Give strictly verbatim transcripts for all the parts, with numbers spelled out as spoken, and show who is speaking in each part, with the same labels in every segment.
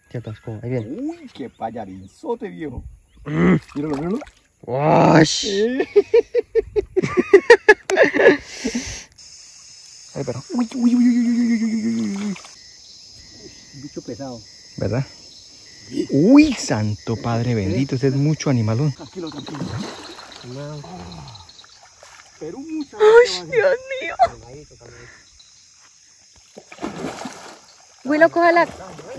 Speaker 1: Se atascó, ahí viene.
Speaker 2: Uy, qué payarinzote, viejo.
Speaker 1: Mm.
Speaker 2: Míralo, míralo.
Speaker 1: ¡Wash!
Speaker 2: Eh.
Speaker 1: Ay, pero.
Speaker 2: Uy, uy, uy, uy, uy, uy, uy, uy, uy. Bicho pesado.
Speaker 1: ¿Verdad? Uy, santo padre bendito, ese es mucho animalón.
Speaker 2: Tranquilo, tranquilo.
Speaker 1: No.
Speaker 2: Pero mucha.
Speaker 1: ¡Ay, Dios mío!
Speaker 3: Willow, coge la...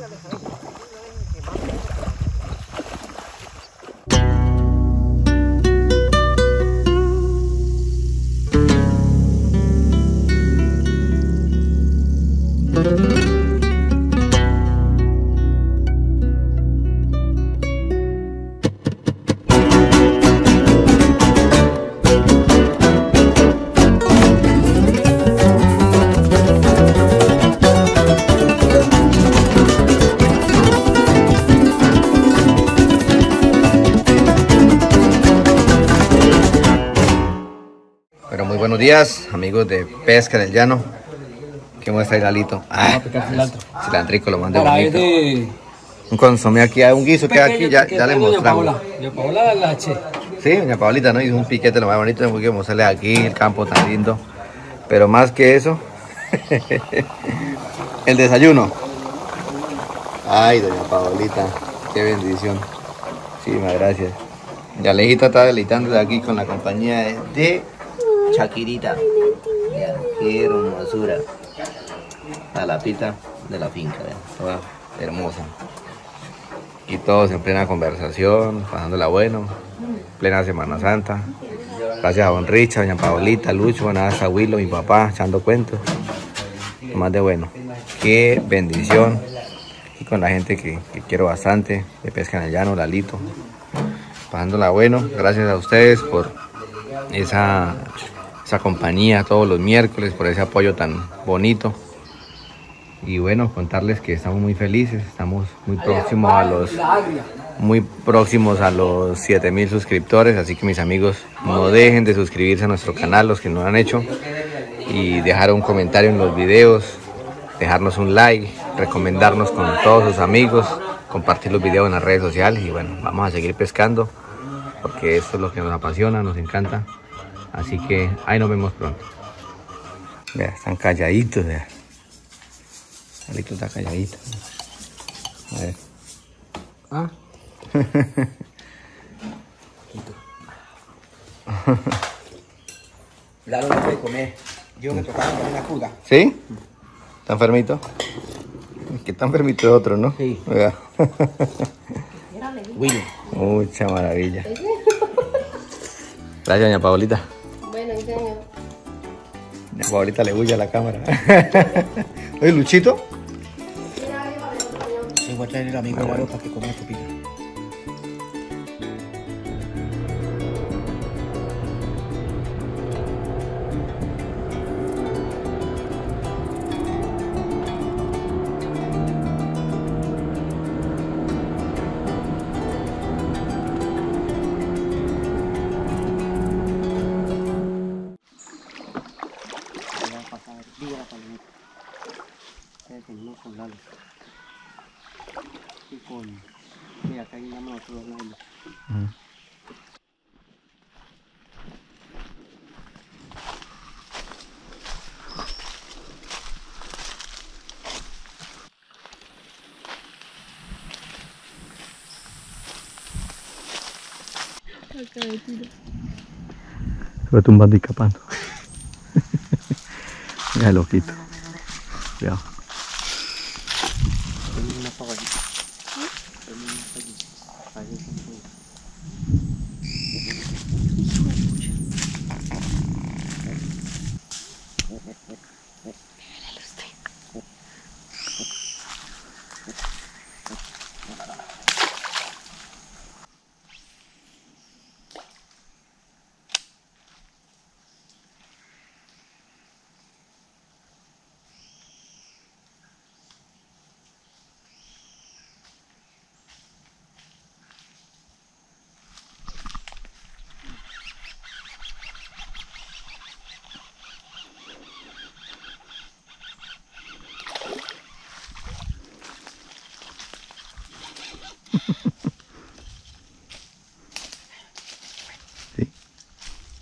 Speaker 1: Pero muy buenos días, amigos de Pesca en el Llano. ¿Qué muestra el Lalito? Ah, cilantrico, lo mandé bonito. Un consomé aquí, un guiso que aquí, ya, ya le mostramos.
Speaker 4: Doña Paola la H.
Speaker 1: Sí, doña Paolita, ¿no? Hizo un piquete lo más bonito, tengo que mostrarle aquí el campo tan lindo. Pero más que eso, el desayuno. Ay, doña Paolita, qué bendición. Muchísimas gracias. Ya Alejita está deleitando aquí con la compañía de, de Shakirita. Ya, qué hermosura. La lapita de la finca, ¿eh? Toda hermosa. Y todos en plena conversación, pasándola bueno, plena Semana Santa. Gracias a don Richard, doña Paolita, Lucho, nada, Willow, mi papá, echando cuentos. Lo más de bueno. Qué bendición. Y con la gente que, que quiero bastante, de Pesca en el Llano, Lalito. Pasándola bueno. Gracias a ustedes por esa, esa compañía todos los miércoles, por ese apoyo tan bonito. Y bueno, contarles que estamos muy felices, estamos muy próximos a los muy próximos a los siete mil suscriptores, así que mis amigos no dejen de suscribirse a nuestro canal, los que no lo han hecho, y dejar un comentario en los videos, dejarnos un like, recomendarnos con todos sus amigos, compartir los videos en las redes sociales y bueno, vamos a seguir pescando porque esto es lo que nos apasiona, nos encanta, así que ahí nos vemos pronto. Vea, están calladitos, vea. Lalito está calladito. A ver.
Speaker 4: Ah.
Speaker 2: Lalo no puede comer. Yo me tocaba con una cruda.
Speaker 1: ¿Sí? ¿Está enfermito? Que está enfermito de otro, ¿no?
Speaker 2: Sí.
Speaker 1: Vea.
Speaker 2: Willow.
Speaker 1: Mucha maravilla. Gracias, doña Paolita.
Speaker 3: Bueno, señor.
Speaker 1: Doña Paolita le huye a la cámara. Oye, Luchito.
Speaker 2: Sí, voy a traer el amigo
Speaker 1: Ah,
Speaker 2: Lalo
Speaker 1: bueno.
Speaker 2: para que coma sopita.
Speaker 4: Con Lalo. Y con... Mira, acá hay una moto, los Lalo.
Speaker 1: Se va tumbando y capando. Mira el ojito. Cuidado.
Speaker 4: Tengo una pavadita. Tengo una pavadita. Ahí está todo.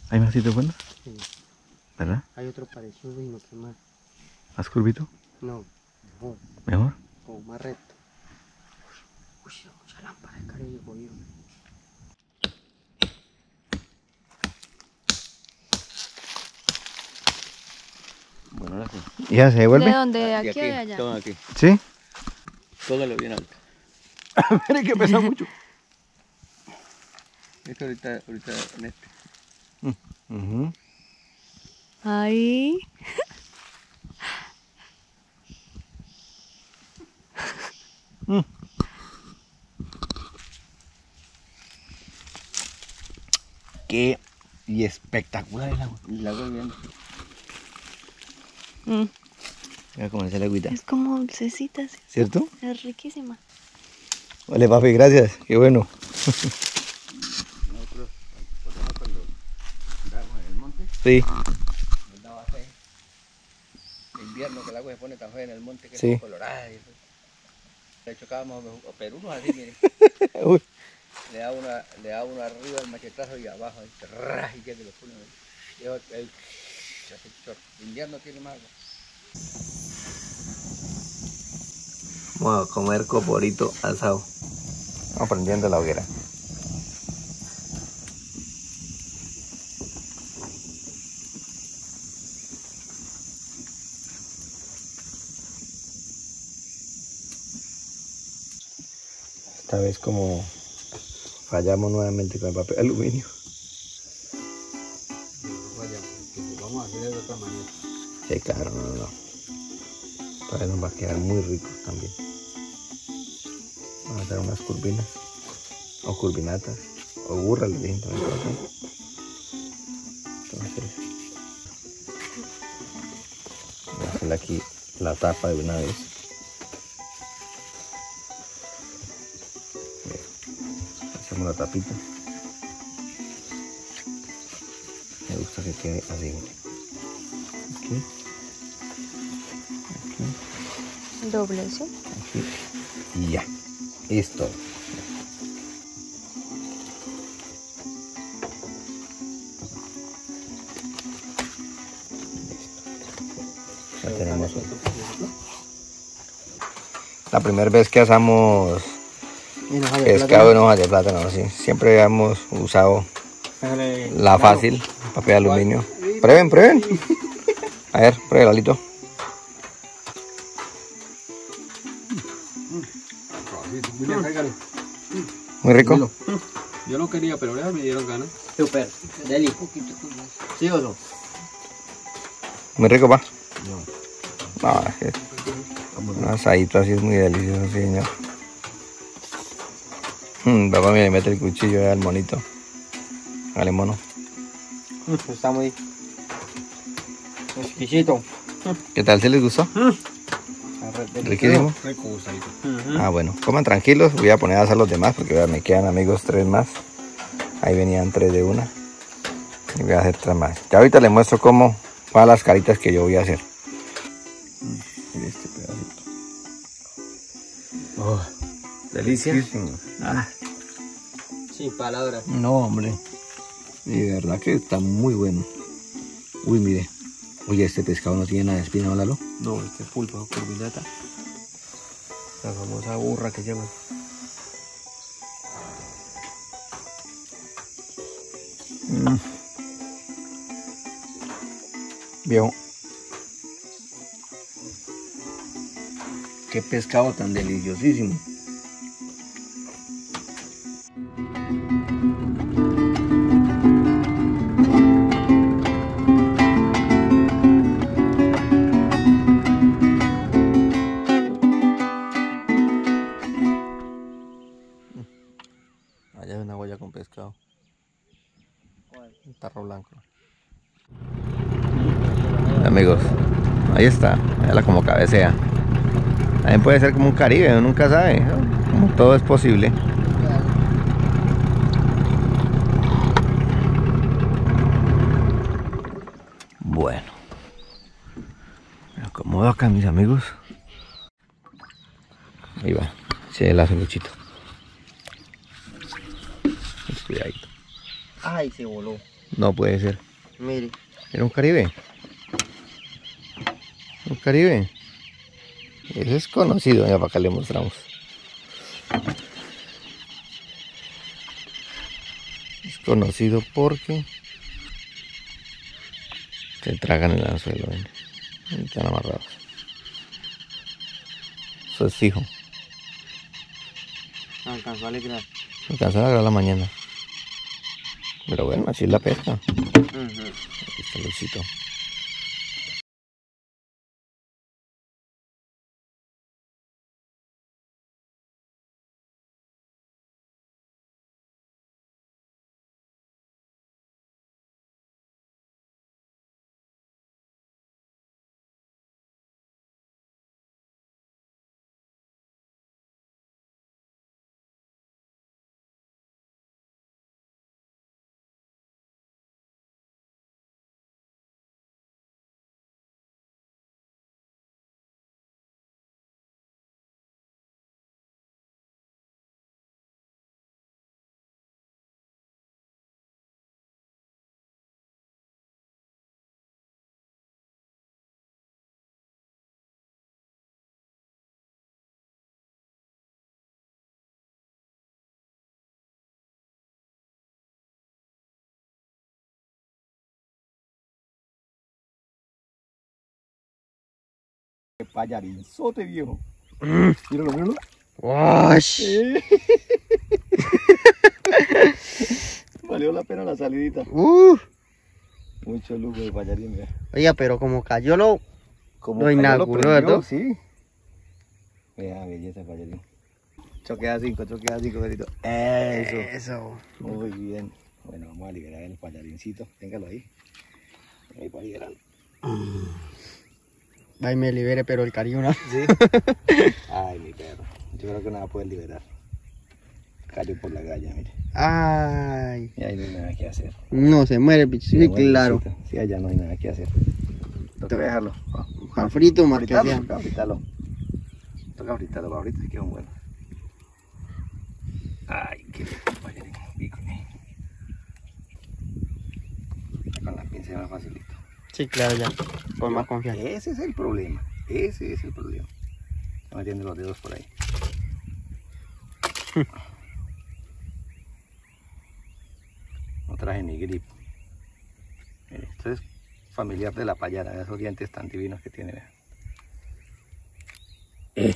Speaker 1: ¿Hay más sitios buenos?
Speaker 4: Sí.
Speaker 1: ¿Verdad?
Speaker 4: Hay otro parecido, sino que más.
Speaker 1: ¿Más curvito?
Speaker 4: No, mejor.
Speaker 1: ¿Mejor?
Speaker 4: Como más recto. Uy, mucha lámpara de cariño, jodido.
Speaker 1: Bueno, ahora sí. ¿Ya se devuelve?
Speaker 3: ¿De dónde? ¿De
Speaker 1: De
Speaker 3: aquí o de allá?
Speaker 1: Todo aquí. ¿Sí?
Speaker 2: Póngalo bien alto.
Speaker 1: Mire que pesa mucho.
Speaker 2: Esto ahorita, ahorita en este.
Speaker 1: Uh-huh.
Speaker 3: Ahí.
Speaker 1: Mm. Qué y espectacular el agua.
Speaker 2: Y la voy viendo.
Speaker 3: Mm.
Speaker 1: Mira cómo se le agüita.
Speaker 3: Es como dulcecita, ¿sí?
Speaker 1: ¿Cierto?
Speaker 3: Es riquísima.
Speaker 1: Vale, papi, gracias. Qué bueno.
Speaker 2: Nosotros, por ejemplo, cuando andábamos en el monte,
Speaker 1: Sí.
Speaker 2: nos daba fe. De invierno que el agua se pone tan fea en el monte que
Speaker 1: Sí.
Speaker 2: es colorada. Y eso. Le chocábamos a perunos así, miren.
Speaker 1: Uy.
Speaker 2: Le da una, le da uno arriba el machetazo y abajo, ahí, trrr, y ya que lo pone. Y el, el, hace chorro. El invierno tiene más agua.
Speaker 1: Vamos a comer coporito asado. Vamos prendiendo la hoguera. Esta vez como fallamos nuevamente con el papel aluminio.
Speaker 2: Vamos a hacer de otra manera.
Speaker 1: Sí, claro, no, no, no. Esta vez nos va a quedar muy rico también. Vamos a hacer unas curvinas. O curvinatas. O burras, le dicen también. Entonces, voy a hacerle aquí la tapa de una vez. Hacemos la tapita. Me gusta que quede así. Aquí. Aquí.
Speaker 3: Doble, ¿sí?
Speaker 1: Aquí. Y ya. Listo. Ya tenemos. La primera vez que asamos pescado en hojas de plátano, sí. Siempre hemos usado la fácil, papel aluminio. Prueben, prueben. A ver, pruebe, Lalito. Muy rico.
Speaker 2: Yo no quería, pero ahora me dieron ganas.
Speaker 4: Super, deli. ¿Sí o no?
Speaker 1: Muy rico, pa. No, es que un asadito así es muy delicioso, sí, señor. Mm, papá, mire, mete el cuchillo al monito. Dale, mono.
Speaker 4: Está muy exquisito.
Speaker 1: ¿Qué tal? ¿Sí les gustó? Riquísimo.
Speaker 2: Rico gusadito.
Speaker 1: Ah, bueno, coman tranquilos. Voy a poner a hacer los demás porque vean, me quedan, amigos, tres más. Ahí venían tres de una. Y voy a hacer tres más. Ya ahorita les muestro cómo van las caritas que yo voy a hacer. Mira este pedacito.
Speaker 2: Oh,
Speaker 1: Delicia. Ah,
Speaker 4: Sin palabras.
Speaker 1: no, hombre. Y de verdad que está muy bueno. Uy, mire. Oye, este pescado no tiene nada de espina, ¿no, Lalo?
Speaker 2: no, este es pulpa o curvinata. La famosa burra que llaman.
Speaker 1: Mm. Viejo. Qué pescado tan deliciosísimo. Allá hay una huella con pescado. Un tarro blanco. Amigos, ahí está, véala como cabecea. También puede ser como un caribe, uno nunca sabe, ¿no? Como todo es posible. Bueno, me acomodo acá, mis amigos. Ahí va, se la sanguchito. Cuidadito.
Speaker 4: Ay, se voló.
Speaker 1: No puede ser.
Speaker 4: Mire.
Speaker 1: Era un caribe. Un caribe. Ese es conocido, ya para acá le mostramos. Es conocido porque se tragan el anzuelo, ¿ven? Y están amarrados. Eso es fijo.
Speaker 4: Alcanzó a alegrar.
Speaker 1: Alcanzan a agarrar la mañana. Pero bueno, así es la pesca.
Speaker 4: Uh-huh.
Speaker 1: Aquí está el lucito.
Speaker 2: Payarinzote, viejo. Míralo, míralo.
Speaker 1: ¡Wash!
Speaker 2: Valió la pena la salidita.
Speaker 4: Uh.
Speaker 2: Mucho lujo de payarín, vea.
Speaker 4: Oiga, pero como cayó lo...
Speaker 2: Como
Speaker 4: Lo
Speaker 2: cayó,
Speaker 4: inauguró,
Speaker 2: prendió,
Speaker 4: ¿verdad?
Speaker 2: Sí. Vea, belleza payarín. Choque a cinco, choque a cinco, Berito. Eso.
Speaker 4: Eso.
Speaker 2: Muy bien. Bueno, vamos a liberar el payarincito. Téngalo ahí. Ahí para liberarlo.
Speaker 4: Ay, me libere, pero el cariño no.
Speaker 2: Sí. Ay, mi perro. Yo creo que no va a poder liberar. Cayó por la galla, mire.
Speaker 4: Ay.
Speaker 2: Y ahí no hay nada que hacer.
Speaker 4: No, se muere el bicho. Sí,
Speaker 2: Se muere,
Speaker 4: claro.
Speaker 2: visita. Sí, allá no hay nada que hacer. Toca dejarlo.
Speaker 4: Para frito, más que
Speaker 2: Fritarlo,
Speaker 4: sea.
Speaker 2: toca fritarlo. Toca fritarlo, para ahorita que es un bueno. Ay, qué payarín. Pícone. Con la pinza es más facilito.
Speaker 4: Sí, claro, ya. Con más confianza.
Speaker 2: Ese es el problema. Ese es el problema. Está metiendo los dedos por ahí. No traje ni grip. Mire, esto es familiar de la payara. Esos dientes tan divinos que tiene. Eh.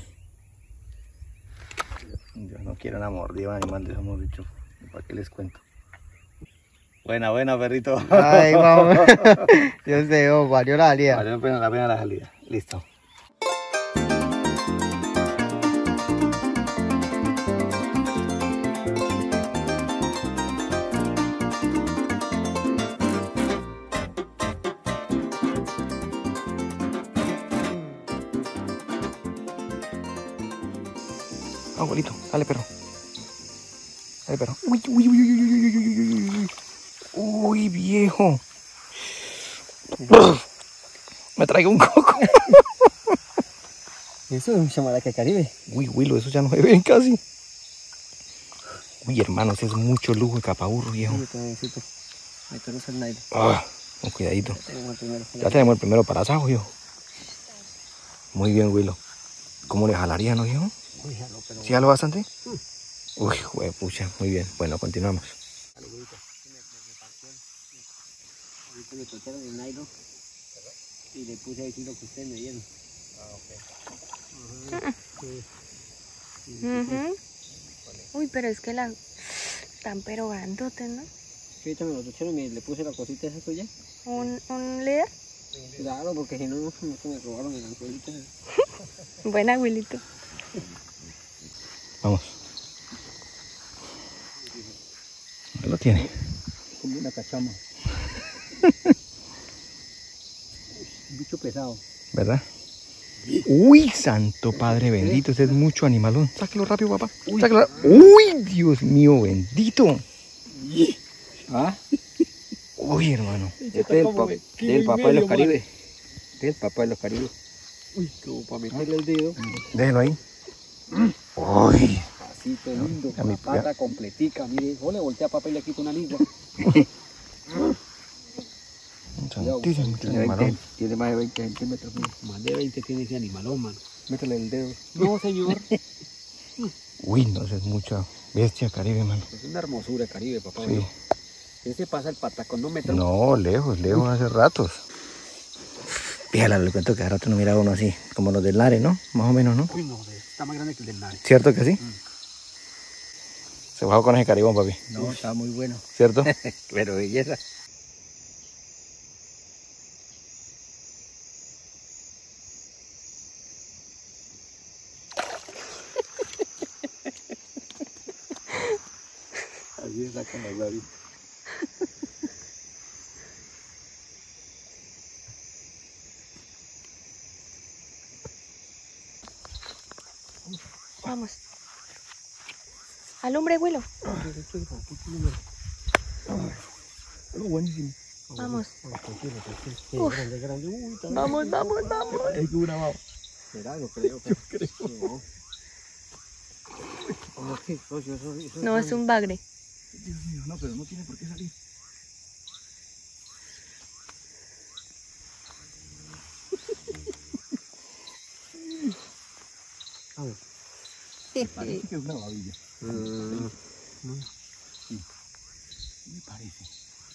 Speaker 2: Yo no quiero una mordida animal de eso, hemos dicho. ¿Para qué les cuento? Buena, buena, perrito.
Speaker 4: Ay, vamos. Dios te dio, valió la salida.
Speaker 2: Valió la pena, la pena la salida. Listo. Abuelito, dale perro. Dale perro. Uy, uy, uy, uy, uy, uy, uy, uy, uy. Uy, viejo. Me traigo un coco.
Speaker 4: Eso es un chamaraca caribe.
Speaker 2: Uy, Willow, eso ya no se ven casi. Uy, hermano, ese es mucho lujo de capaburro, viejo.
Speaker 4: Sí, necesito. Me conoce el nylon.
Speaker 2: Ah, con cuidadito.
Speaker 4: Tenemos el primero.
Speaker 2: Ya tenemos el primero para asado, viejo. Muy bien, Willow. ¿Cómo le jalaría, no, viejo?
Speaker 4: Uy, jalo, pero...
Speaker 2: ¿Sí jalo bastante? Uy, güey, pucha, muy bien. Bueno, continuamos.
Speaker 4: Ahorita me cortaron el nylon y le puse aquí lo que ustedes me dieron. Ah, ok.
Speaker 3: Ujú. Uy, pero es que la... Están pero grandotes, ¿no?
Speaker 4: Sí, ahorita me lo echaron y le puse la cosita esa suya.
Speaker 3: ¿Un, un líder?
Speaker 4: Claro, porque si no, no se me robaron el anzuelito.
Speaker 3: Buen abuelito.
Speaker 2: Vamos. Ahí lo tiene.
Speaker 4: Como una cachama. Un bicho pesado.
Speaker 2: ¿Verdad? Uy, santo padre bendito, ese es mucho animalón. Sáquelo rápido, papá. Sáquelo ra- Uy, Dios mío, bendito.
Speaker 4: ¿Ah?
Speaker 2: Uy, hermano.
Speaker 4: Este es el, pa el papá de los caribes. Este es el papá de los caribes. Uy, como para meterle el dedo.
Speaker 2: Déjelo ahí. Uy.
Speaker 4: Pasito lindo,
Speaker 2: A
Speaker 4: con
Speaker 2: mi-
Speaker 4: la pata completica. Mire, o le voltea a papá y le quita una lengua. Altísimo.
Speaker 2: Tiene, veinte, tiene más de veinte centímetros. Mira.
Speaker 4: Más de veinte tiene ese animalón, mano. Métele el dedo. No, señor.
Speaker 1: Uy, no, eso es mucha bestia Caribe, mano.
Speaker 4: Es una hermosura Caribe, papá.
Speaker 1: Sí.
Speaker 4: Ese pasa el patacón, no metros.
Speaker 1: No, lejos, lejos hace ratos. Fíjala, le cuento que hace rato no miraba uno así, como los del Lare, ¿no? Más o menos, ¿no?
Speaker 4: Uy, no, está más grande que el del Lare.
Speaker 1: ¿Cierto que sí?
Speaker 4: Mm.
Speaker 1: Se bajó con ese caribón, papi.
Speaker 2: No, está muy bueno.
Speaker 1: ¿Cierto?
Speaker 2: Pero belleza. Así se sacan los labios.
Speaker 3: Vamos. Alumbre, abuelo.
Speaker 4: Oh, buenísimo.
Speaker 3: Vamos.
Speaker 4: Tranquilo, tranquilo.
Speaker 3: Uf.
Speaker 4: Grande, grande. Uy, está
Speaker 3: Vamos, vamos, vamos.
Speaker 4: Hay que una baba. ¿Será? Yo creo. Yo creo. No. ¿Cómo que? Socio, eso, eso
Speaker 3: No, es un bagre.
Speaker 4: Dios mío, no, pero no tiene por qué salir. A ver. Parece que es una babilla. Mm. Sí. Me parece.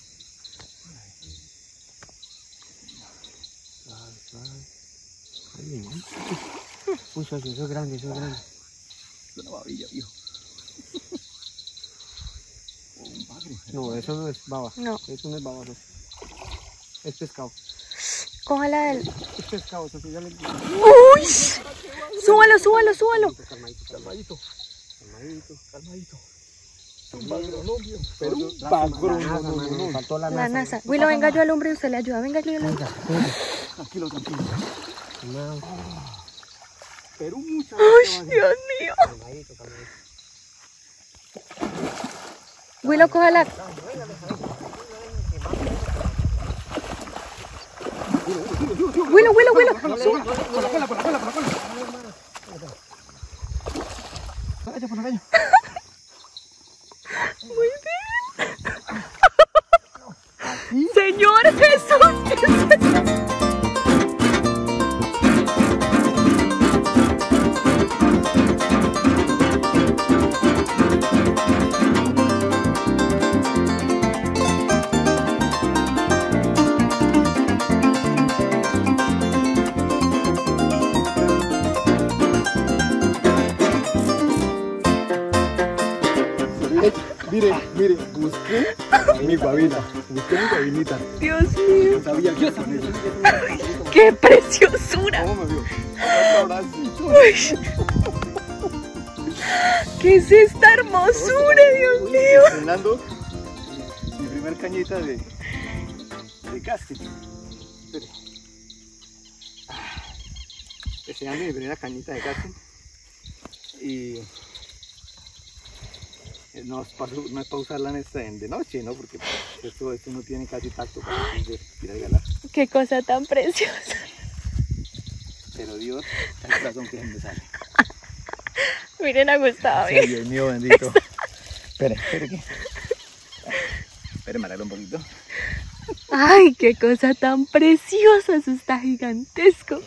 Speaker 4: Suave, suave. Ahí viene. Uy, socio, eso es grande, eso es grande. Es una babilla, viejo. O un bagre. No, eso no es baba.
Speaker 3: No.
Speaker 4: Eso no es baba, socio. Es pescado.
Speaker 3: Cójala del...
Speaker 4: Es pescado, socio. Ya le...
Speaker 3: ¡Uy! Súbalo, súbalo, súbalo.
Speaker 4: Calmadito, calmadito. Calmadito, calmadito. Un bagro, no, viejo. Pero un
Speaker 2: La
Speaker 4: bagro,
Speaker 2: NASA,
Speaker 4: no, no,
Speaker 2: mano,
Speaker 4: no.
Speaker 2: faltó la
Speaker 3: La
Speaker 2: NASA.
Speaker 3: NASA. Willow, venga yo al hombre y usted le ayuda. Venga yo al hombre.
Speaker 4: Tranquilo, tranquilo.
Speaker 2: No.
Speaker 4: Pero mucha.
Speaker 3: ¡Uy, Dios mío!
Speaker 2: Calmadito, calmadito.
Speaker 3: Willow, cójala. Willow, Willow, Willow.
Speaker 4: Por la cola, por la cola, por la cola. Por la caña, por la caña.
Speaker 3: Muy bien. Señor Jesús, ¿qué es esto?
Speaker 4: Mire, mire, busqué mi guabina, busqué mi guabinita.
Speaker 3: Dios mío.
Speaker 4: No sabía que con eso.
Speaker 3: ¡Qué preciosura!
Speaker 4: ¿Cómo me vio? Ahora sí.
Speaker 3: Uy. ¿Qué es esta hermosura, Dios mío?
Speaker 4: Fernando, mi primer cañita de, de casting. Espere. Ese año mi primera cañita de casting. Y no es para, no es para usarla en esta, en de noche, ¿no? Porque pues, esto, esto no tiene casi tacto para tirar el galar.
Speaker 3: Qué cosa tan preciosa.
Speaker 4: Pero Dios, el corazón que me sale.
Speaker 3: Miren a Gustavo.
Speaker 1: Ay, Dios mío, bendito. Espere, espere que. Espere, me arreglo un poquito.
Speaker 3: Ay, qué cosa tan preciosa. Eso está gigantesco.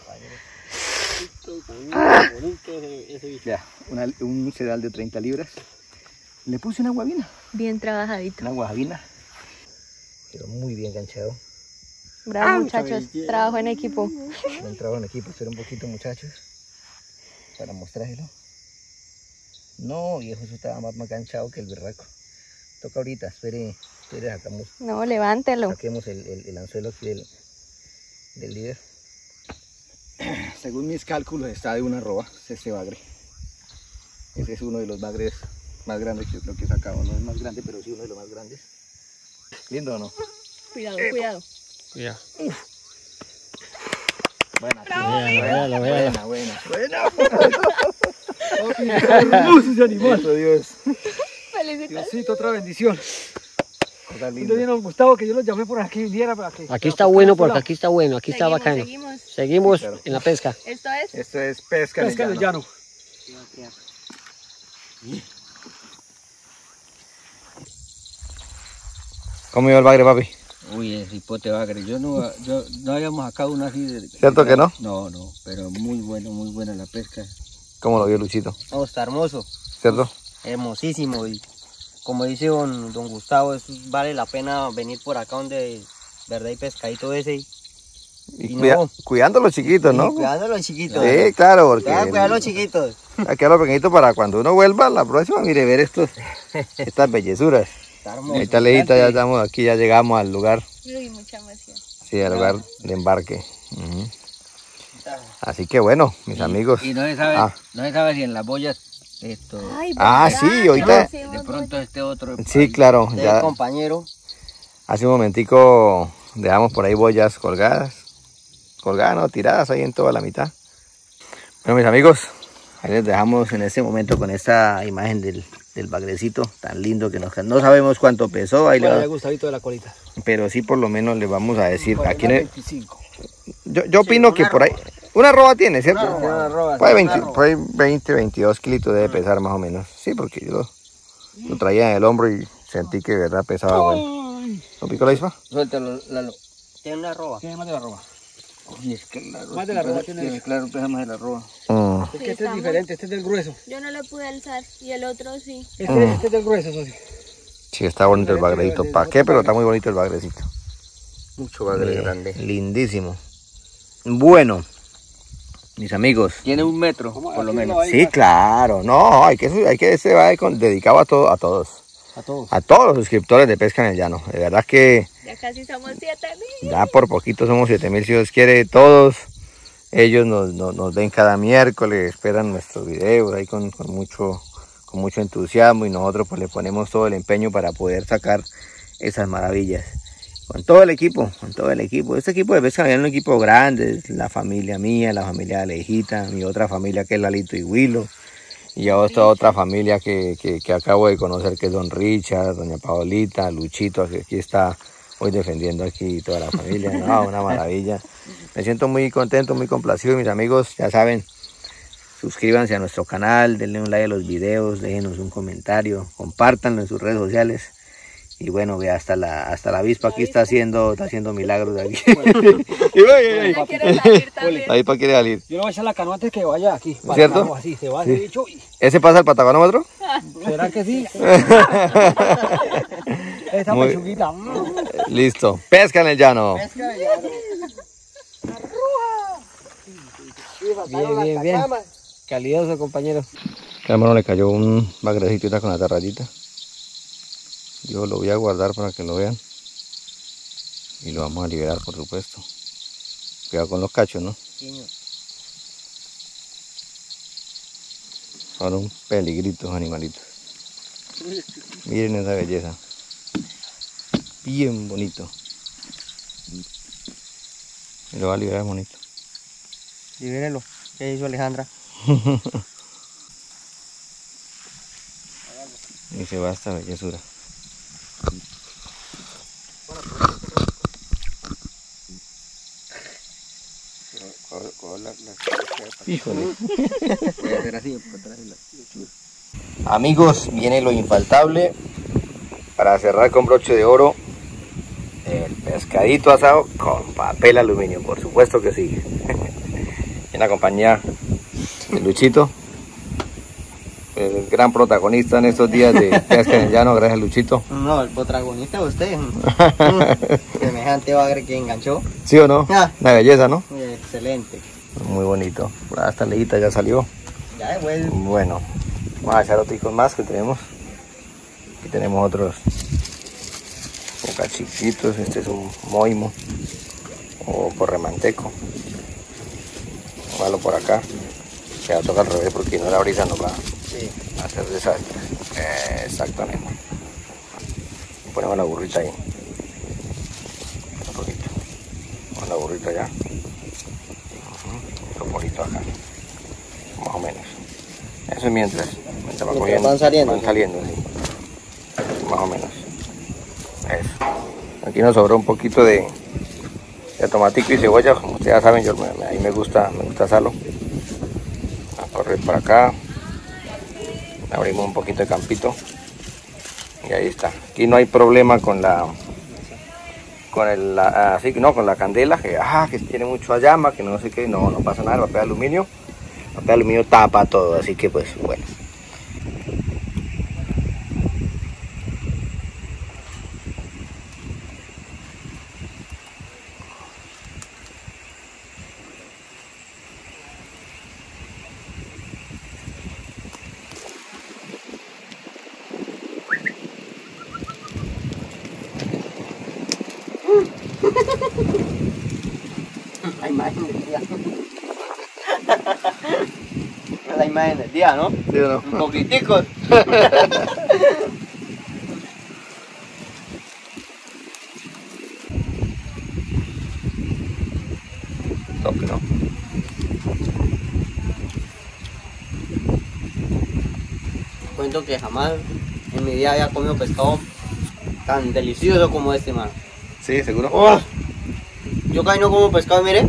Speaker 4: Ah. Ese
Speaker 1: Ya, una, un sedal de treinta libras. Le puse una guabina.
Speaker 3: Bien trabajadito.
Speaker 1: Una guabina. Quedó muy bien ganchado.
Speaker 3: Bravo,
Speaker 4: Ah,
Speaker 3: muchachos.
Speaker 4: mucha
Speaker 3: Trabajo en equipo.
Speaker 1: Buen trabajo en equipo. Espera un poquito, muchachos. Para mostrárselo. No, viejo, eso estaba más, más ganchado que el berraco. Toca ahorita, espere, espere, sacamos,
Speaker 3: No, levántelo.
Speaker 1: saquemos el, el, el anzuelo aquí del, del líder. Según mis cálculos está de una arroba este bagre. Ese es uno de los bagres más grandes que yo creo que he sacado. No es más grande, pero sí uno de los más grandes. ¿Lindo o no?
Speaker 3: Cuidado, cuidado.
Speaker 4: Ya.
Speaker 1: Buena,
Speaker 4: Véalo, véalo.
Speaker 1: buena, buena, buena.
Speaker 4: Hermoso ese animal.
Speaker 1: Eso, Dios.
Speaker 3: Felicitaciones.
Speaker 4: Diosito, otra bendición.
Speaker 1: Cosa
Speaker 4: Le
Speaker 1: linda.
Speaker 4: dieron Gustavo que yo lo llamé por aquí, viniera para que.
Speaker 5: Aquí está bueno porque aquí está bueno, aquí está
Speaker 3: Seguimos,
Speaker 5: bacano.
Speaker 3: seguimos.
Speaker 5: Seguimos
Speaker 1: Sí, claro.
Speaker 5: en la pesca.
Speaker 3: Esto es.
Speaker 1: Esto es pesca,
Speaker 4: Pesca en el llano.
Speaker 1: ¿Cómo iba el bagre, papi?
Speaker 2: Uy, el hipote bagre. Yo no, yo no habíamos sacado una así de...
Speaker 1: ¿Cierto que no?
Speaker 2: No, no, pero muy bueno, muy buena la pesca.
Speaker 1: ¿Cómo lo vio Luchito?
Speaker 5: No, está hermoso,
Speaker 1: ¿Cierto?
Speaker 5: hermosísimo. Y como dice don, don Gustavo, es- vale la pena venir por acá donde verdad hay pescadito ese. Y,
Speaker 1: Y
Speaker 5: Y
Speaker 1: cuida-
Speaker 5: no.
Speaker 1: cuidando a los chiquitos, ¿no?
Speaker 5: y cuidando a los chiquitos.
Speaker 1: Sí, claro, porque
Speaker 5: Cuidado, cuidado a los chiquitos.
Speaker 1: aquí a los pequeñitos para cuando uno vuelva, la próxima, mire, ver estos, estas bellezuras.
Speaker 5: Está hermoso.
Speaker 1: Ahí está Lejita, ya estamos aquí, ya llegamos al lugar,
Speaker 3: Uy, mucha emoción.
Speaker 1: sí, al lugar de embarque. Ujú. Así que bueno, mis amigos.
Speaker 2: Y no se sabe,
Speaker 1: Ah.
Speaker 2: no se sabe si en las boyas, esto,
Speaker 3: Ay,
Speaker 1: Ah,
Speaker 3: ¿verdad?
Speaker 1: sí, ahorita-
Speaker 3: Sí,
Speaker 2: de pronto este otro.
Speaker 1: Sí, claro,
Speaker 5: De
Speaker 1: ya
Speaker 5: compañero.
Speaker 1: hace un momentico dejamos por ahí boyas colgadas, colgadas, no, tiradas ahí en toda la mitad. Bueno, mis amigos, ahí les dejamos en este momento con esta imagen del, del bagrecito tan lindo que nos no sabemos cuánto pesó, ahí le
Speaker 4: Bueno,
Speaker 1: va-
Speaker 4: ya Gustavito de la colita.
Speaker 1: pero sí por lo menos le vamos a decir, aquí en el-
Speaker 4: veinticinco.
Speaker 1: yo, yo opino que por ahí, una arroba tiene, ¿cierto?
Speaker 5: Una arroba, una arroba,
Speaker 1: Por ahí
Speaker 5: sí,
Speaker 1: veinte,
Speaker 5: una arroba.
Speaker 1: por ahí veinte, veintidós kilitos debe pesar más o menos, sí, porque yo lo, lo traía en el hombro y sentí que de verdad pesaba bueno. ¿No picó la ispa?
Speaker 2: Suéltalo, Lalo.
Speaker 5: Tiene una arroba.
Speaker 4: Tiene más de la arroba.
Speaker 2: Uy, es que la
Speaker 4: Más de la arroba tiene eso.
Speaker 2: Claro, pesa más de la arroba.
Speaker 1: Mm.
Speaker 4: Es que este es
Speaker 3: estamos.
Speaker 4: diferente, este es del grueso.
Speaker 3: Yo no le pude alzar y el otro sí.
Speaker 4: Este,
Speaker 1: Mm.
Speaker 4: este es del grueso, socio.
Speaker 1: Sí, está bonito el bagrecito. ¿Para qué? Pero está muy bonito el bagrecito.
Speaker 2: Mucho bagre
Speaker 1: Eh,
Speaker 2: grande.
Speaker 1: Lindísimo. Bueno, mis amigos.
Speaker 2: Tiene un metro, por lo menos.
Speaker 1: Sí, claro. No, hay que, hay que se va con- dedicado a, todo, a todos.
Speaker 4: A todos.
Speaker 1: A todos los suscriptores de Pesca en el Llano. De verdad que
Speaker 3: Ya casi somos siete mil.
Speaker 1: ya por poquito somos siete mil, si Dios quiere, todos. Ellos nos, nos, nos ven cada miércoles, esperan nuestros videos ahí con, con mucho con mucho entusiasmo y nosotros pues le ponemos todo el empeño para poder sacar esas maravillas. Con todo el equipo, con todo el equipo. Este equipo de pesca es un equipo grande, es la familia mía, la familia de Alejita, mi otra familia que es Lalito y Willow, y a esta otra familia que, que, que acabo de conocer que es Don Richard, Doña Paolita, Luchito, que aquí está hoy defendiendo aquí toda la familia. No, una maravilla. Me siento muy contento, muy complacido, mis amigos, ya saben. Suscríbanse a nuestro canal, denle un like a los videos, déjenos un comentario, compártanlo en sus redes sociales. Y bueno, vea, hasta la hasta la avispa aquí está haciendo está haciendo milagros de aquí. Y voy,
Speaker 3: Ya quiero salir también.
Speaker 1: la avispa quiere salir.
Speaker 4: Yo le voy a echar la canoa antes que vaya aquí. para
Speaker 1: ¿Cierto?
Speaker 4: abajo, Así, se va
Speaker 1: Sí.
Speaker 4: así, chuy.
Speaker 1: ¿Ese pasa el patagonómetro?
Speaker 4: ¿Será que sí? Esta
Speaker 1: Muy-
Speaker 4: pechuguita. mm.
Speaker 1: Listo. Pesca en el llano.
Speaker 5: Bien, bien, bien. Calidoso, compañero.
Speaker 1: Que hermano le cayó un bagrecito con la tarrayita. Yo lo voy a guardar para que lo vean. Y lo vamos a liberar, por supuesto. Cuidado con los cachos, ¿no? Son un peligrito los animalitos. Miren esa belleza. Bien bonito. Y lo va a liberar bonito.
Speaker 5: Libérelo. ¿Qué hizo Alejandra?
Speaker 1: Y se va esta bellezura. Híjole.
Speaker 2: Voy a hacer así, por atrás de la-
Speaker 1: Amigos, viene lo infaltable para cerrar con broche de oro. El pescadito asado con papel aluminio, por supuesto que sí. En la compañía de Luchito, el gran protagonista en estos días de pesca en el llano. Gracias, Luchito.
Speaker 5: No, el protagonista de usted. Semejante bagre que enganchó.
Speaker 1: ¿Sí o no?
Speaker 5: Ah.
Speaker 1: Una belleza, ¿no?
Speaker 5: Excelente.
Speaker 1: Muy bonito. Por ahí esta lejita ya salió.
Speaker 5: Ya después.
Speaker 1: Bueno, vamos a echar otros más que tenemos. Aquí tenemos otros boca chiquitos. Este es un moimo o corremanteco. Vamos por acá. Se va a tocar al revés porque no la brisa nos va a hacer desastres. Eh, exactamente. Ponemos la burrita ahí. Un poquito. Ponemos la burrita allá. Un poquito acá. Más o menos. Eso es mientras, mientras va
Speaker 5: Mientras
Speaker 1: cogiendo,
Speaker 5: van saliendo,
Speaker 1: van
Speaker 5: sí.
Speaker 1: saliendo, sí. Más o menos. Eso. Aquí nos sobró un poquito de, de tomatico y cebolla, como ustedes ya saben, yo me, a mí me gusta, me gusta asarlo. A correr para acá. Abrimos un poquito de campito. Y ahí está. Aquí no hay problema con la con el, la- así que no, con la candela, que, ah, que tiene mucha llama, que no sé qué, no, no pasa nada, el papel de aluminio, el papel de aluminio tapa todo, así que pues bueno.
Speaker 5: La imagen del día. La imagen del día, ¿no?
Speaker 1: ¿Sí o no?
Speaker 5: Un poquitico.
Speaker 1: Toque, ¿no?
Speaker 5: Cuento que jamás en mi vida había comido pescado tan delicioso como este, mano.
Speaker 1: Sí, seguro.
Speaker 5: Oh, yo casi no como pescado, mire.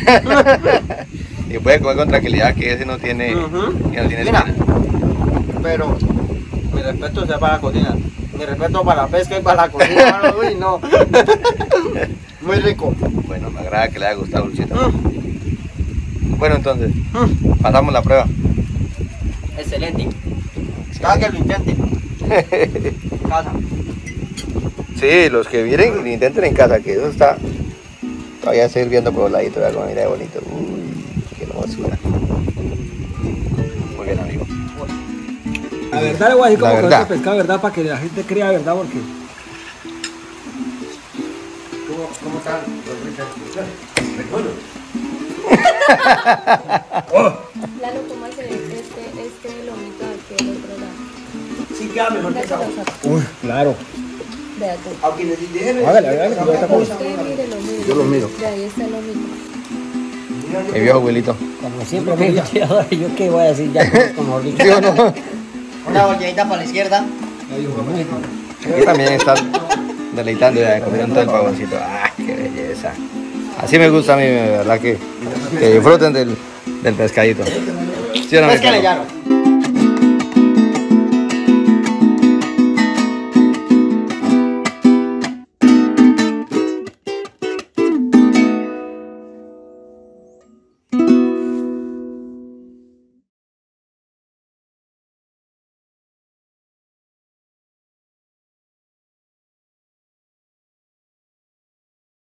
Speaker 1: Y puede comer con tranquilidad que ese no tiene,
Speaker 5: Ujú.
Speaker 1: que no tiene
Speaker 5: Mira,
Speaker 1: espina.
Speaker 5: pero mi respeto sea para la cocina. Mi respeto para la pesca y para la cocina, mano. Uy, no. Muy rico.
Speaker 1: Bueno, me agrada que le haya gustado, Luchito.
Speaker 5: Mm,
Speaker 1: Bueno, entonces,
Speaker 5: mm.
Speaker 1: pasamos la prueba.
Speaker 5: Excelente. Cada que lo intente. Casa.
Speaker 1: Sí, los que vienen, lo intenten en casa, que eso está todavía sirviendo por los laditos, vea cómo mira de bonito. Uy, qué hermosura. Muy bien, amigo.
Speaker 4: La verdad le voy a decir
Speaker 1: La
Speaker 4: cómo quedó
Speaker 1: verdad.
Speaker 4: este pescado, ¿verdad? Para que la gente crea, ¿verdad? Porque...
Speaker 2: ¿Cómo, cómo están los ricos?
Speaker 3: Lalo, ¿cómo hace este, este lomito aquí el otro lado?
Speaker 4: Sí queda mejor que
Speaker 3: Dáselo,
Speaker 4: esa.
Speaker 3: saca.
Speaker 4: Uy, claro.
Speaker 3: Vea tú.
Speaker 2: Aunque les dije,
Speaker 4: Hágale, hágale, que yo ahorita como.
Speaker 3: Usted mire, lo mire.
Speaker 1: Yo lo miro.
Speaker 3: De ahí está el lomito.
Speaker 1: Mi viejo abuelito.
Speaker 5: Como siempre me digo, yo qué voy a decir ya como dicho.
Speaker 1: ¿Sí o no?
Speaker 5: Una volteadita para la izquierda.
Speaker 1: Aquí también están deleitando ya, comieron todo el pagoncito. ¡Ah, qué belleza! Así me gusta a mí, de verdad, que, que disfruten del, del pescadito. ¿Sí o no, mi
Speaker 5: Péscale
Speaker 1: perro?
Speaker 5: llano.